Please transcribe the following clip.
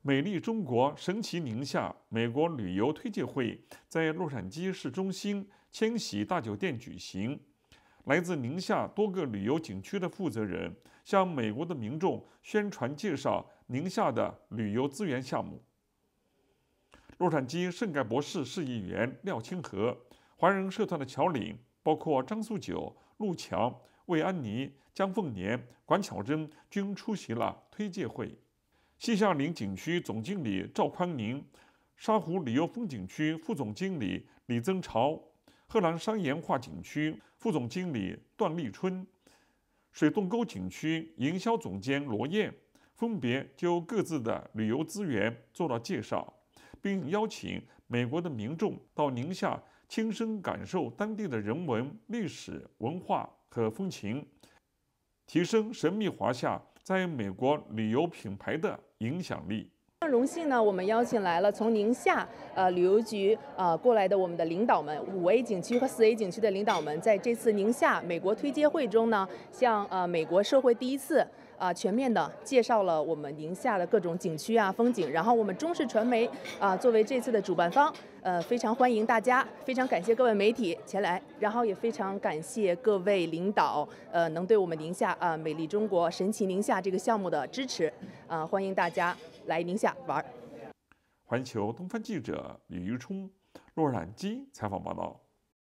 美丽中国，神奇宁夏美国旅游推介会在洛杉矶市中心千禧大酒店举行。来自宁夏多个旅游景区的负责人向美国的民众宣传介绍宁夏的旅游资源项目。洛杉矶圣盖博士市议员廖清和、华人社团的侨领包括张素九、陆强、魏安妮、江凤年、管巧珍均出席了推介会。西夏陵景区总经理赵宽宁、沙湖旅游风景区副总经理李增朝、贺兰山岩画景区副总经理段立春、水洞沟景区营销总监罗燕分别就各自的旅游资源做了介绍，并邀请美国的民众到宁夏亲身感受当地的人文、历史文化和风情，提升神秘华夏在美国旅游品牌的影响力。 非常荣幸呢，我们邀请来了从宁夏旅游局过来的我们的领导们，5A 景区和4A 景区的领导们，在这次宁夏美国推介会中呢，向美国社会第一次全面的介绍了我们宁夏的各种景区风景。然后我们中视传媒作为这次的主办方，非常欢迎大家，非常感谢各位媒体前来，然后也非常感谢各位领导能对我们宁夏美丽中国神奇宁夏这个项目的支持，欢迎大家来宁夏玩。 环球东方记者李玉冲、洛杉矶采访报道。